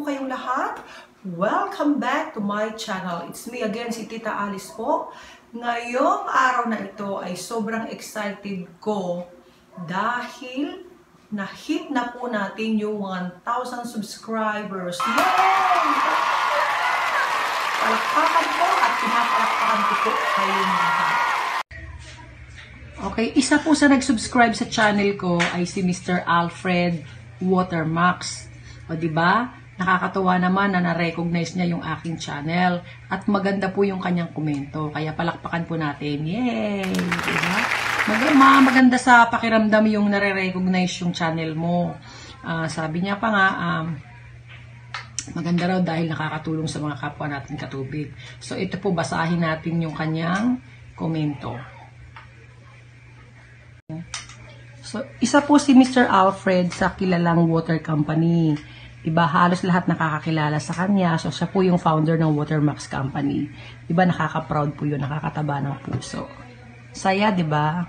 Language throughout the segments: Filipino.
kayong lahat. Welcome back to my channel. It's me again, si Tita Alice po. Ngayong araw na ito ay sobrang excited ko dahil na-hit na po natin yung 1,000 subscribers. Yay! Palakpakan po at pinapalakpakan ko po kayong lahat. Okay, isa po sa nag-subscribe sa channel ko ay si Mr. Alfred Watermax. O diba? Nakakatuwa naman na na-recognize niya yung aking channel. At maganda po yung kanyang komento. Kaya palakpakan po natin. Yay! Diba? Maganda sa pakiramdam yung nare-recognize yung channel mo. Sabi niya pa nga, maganda raw dahil nakakatulong sa mga kapwa natin katubig. So ito po, basahin natin yung kanyang komento. So, isa po si Mr. Alfred sa kilalang water company. Diba, halos lahat nakakakilala sa kanya. So, siya po yung founder ng Watermax Company. Diba, nakaka-proud po yun, nakakataba ng puso. Saya, diba?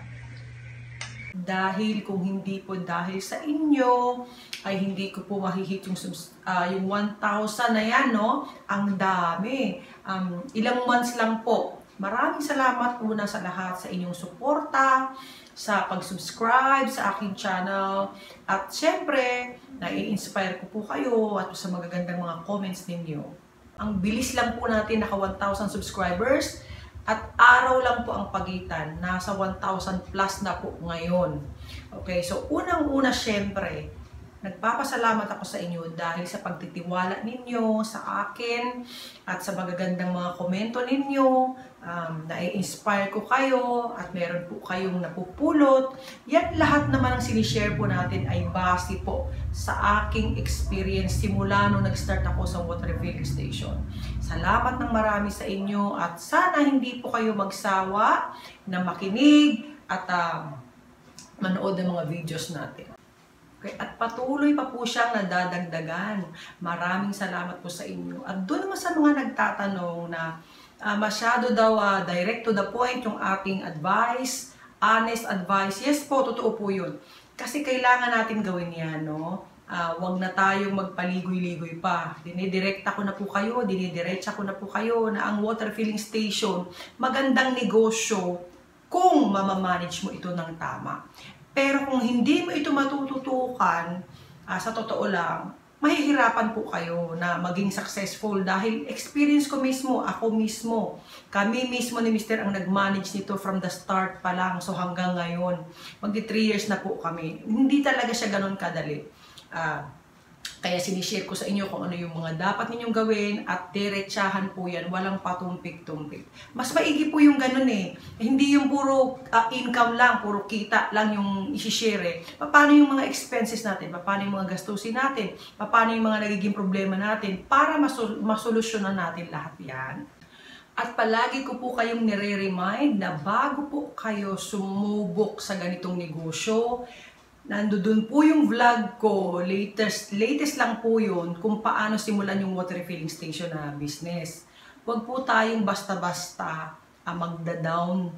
Dahil kung hindi po dahil sa inyo, ay hindi ko po mahihit yung 1,000 na yan, no? Ang dami. Ilang months lang po. Maraming salamat una sa lahat sa inyong suporta, sa pag-subscribe sa aking channel. At syempre, nai-inspire ko po kayo at sa magagandang mga comments ninyo. Ang bilis lang po natin, naka 1,000 subscribers. At araw lang po ang pagitan. Nasa 1,000 plus na po ngayon. Okay, so unang-una syempre, nagpapasalamat ako sa inyo dahil sa pagtitiwala ninyo sa akin at sa magagandang mga komento ninyo. Na-inspire ko kayo at meron po kayong napupulot. Yan lahat naman ang sinishare po natin ay base po sa aking experience simula nung nag-start ako sa water refilling station. Salamat ng marami sa inyo at sana hindi po kayo magsawa na makinig at manood ng mga videos natin. Okay, at patuloy pa po siyang nadadagdagan. Maraming salamat po sa inyo. At doon naman sa mga nagtatanong na masyado daw direct to the point yung ating advice, honest advice. Yes po, totoo po yun. Kasi kailangan natin gawin yan, no? Wag na tayong magpaligoy-ligoy pa. Dinidirekta ko na po kayo, dinidiretsa ko na po kayo na ang water filling station, magandang negosyo kung mamamanage mo ito ng tama. Pero kung hindi mo ito matututukan, sa totoo lang, mahihirapan po kayo na maging successful dahil experience ko mismo, ako mismo, kami mismo ni Mr. ang nag-manage nito from the start pa lang, so hanggang ngayon. Magdi 3 years na po kami. Hindi talaga siya ganun kadali. Kaya sinishare ko sa inyo kung ano yung mga dapat ninyong gawin at diretsahan po yan, walang patumpik-tumpik. Mas maigi po yung ganun eh. Hindi yung puro income lang, puro kita lang yung isishare eh. Paano yung mga expenses natin? Paano yung mga gastusin natin? Paano yung mga nagiging problema natin? Para masolusyonan natin lahat yan. At palagi ko po kayong nire-remind na bago po kayo sumubok sa ganitong negosyo, nandoon po yung vlog ko, latest lang po yun, kung paano simulan yung water refilling station na business. Huwag po tayong basta-basta magda-down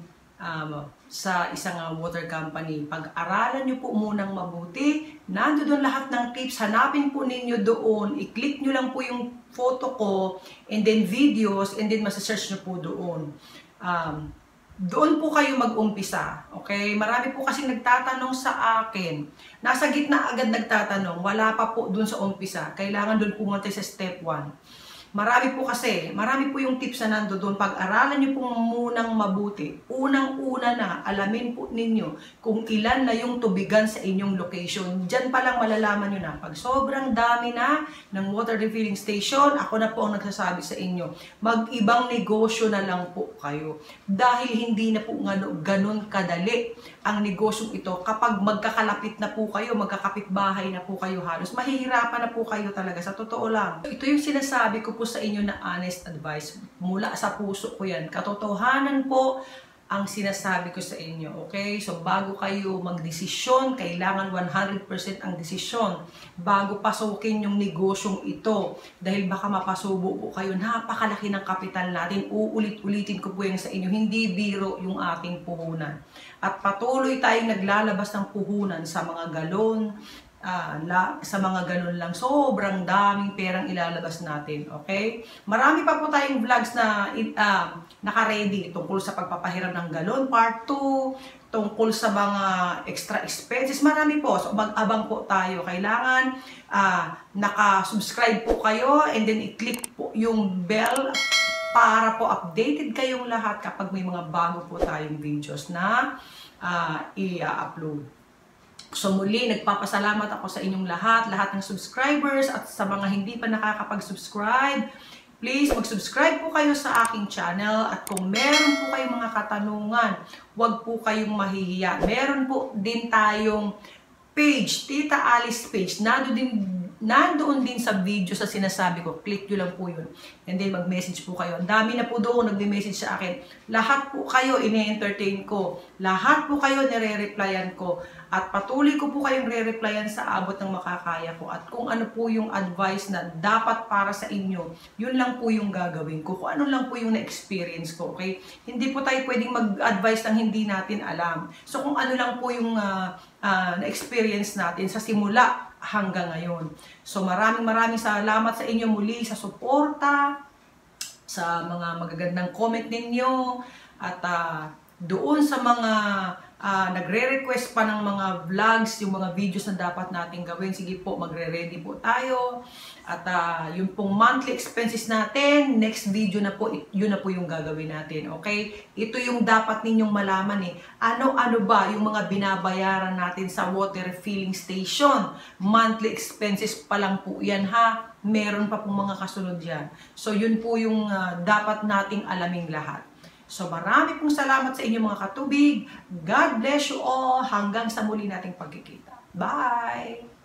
sa isang water company. Pag-aralan nyo po munang mabuti, nandoon lahat ng tips, hanapin po ninyo doon, i-click nyo lang po yung photo ko, and then videos, and then masasearch nyo po doon. Doon po kayo mag-umpisa, okay? Marami po kasi nagtatanong sa akin. Nasa gitna agad nagtatanong, wala pa po doon sa umpisa. Kailangan doon pumunta sa step 1. Marami po yung tips na nandoon. Pag-aralan nyo po munang mabuti. Unang-una na, alamin po ninyo kung ilan na yung tubigan sa inyong location. Diyan pa lang malalaman nyo na. Pag sobrang dami na ng water refilling station, ako na po ang nagsasabi sa inyo, mag-ibang negosyo na lang po kayo. Dahil hindi na po ganun kadali ang negosyong ito. Kapag magkakalapit na po kayo, magkakapitbahay na po kayo halos, mahihirapan na po kayo talaga. Sa totoo lang. Ito yung sinasabi ko po sa inyo na honest advice. Mula sa puso ko yan. Katotohanan po ang sinasabi ko sa inyo, okay? So, bago kayo magdesisyon, kailangan 100% ang desisyon bago pasukin yung negosyong ito. Dahil baka mapasubo po kayo, napakalaki ng kapital natin. Uulit-ulitin ko po yan sa inyo, hindi biro yung ating puhunan. At patuloy tayong naglalabas ng puhunan sa mga galon, sa mga ganun lang. Sobrang daming perang ilalabas natin. Okay? Marami pa po tayong vlogs na naka-ready tungkol sa pagpapahiram ng galon, part 2, tungkol sa mga extra expenses. Marami po. So, mag-abang po tayo. Kailangan naka-subscribe po kayo and then i-click po yung bell para po updated kayong lahat kapag may mga bago po tayong videos na i-upload. So muli, nagpapasalamat ako sa inyong lahat ng subscribers at sa mga hindi pa nakakapag-subscribe. Please, mag-subscribe po kayo sa aking channel at kung meron po kayong mga katanungan, huwag po kayong mahihiya. Meron po din tayong page, Tita Alice page, nandoon din sa video sa sinasabi ko. Click nyo lang po yun. And then mag-message po kayo. Ang dami na po doon nagme-message sa akin. Lahat po kayo ine-entertain ko. Lahat po kayo nire-replyan ko. At patuloy ko po kayong re-replyan sa abot ng makakaya ko. At kung ano po yung advice na dapat para sa inyo, yun lang po yung gagawin ko. Kung ano lang po yung na-experience ko. Okay? Hindi po tayo pwedeng mag-advise ng hindi natin alam. So kung ano lang po yung na-experience natin sa simula hanggang ngayon. So maraming salamat sa inyo muli sa suporta, sa mga magagandang comment ninyo, at doon sa mga nagre-request pa ng mga vlogs, yung mga videos na dapat natin gawin. Sige po, magre-ready po tayo. At yung pong monthly expenses natin, next video na po, yun na po yung gagawin natin. Okay? Ito yung dapat ninyong malaman eh. Ano-ano ba yung mga binabayaran natin sa water filling station? Monthly expenses pa lang po yan ha. Meron pa pong mga kasunod yan. So yun po yung dapat nating alaming lahat. So marami pong salamat sa inyo mga katubig. God bless you all. Hanggang sa muli nating pagkikita. Bye!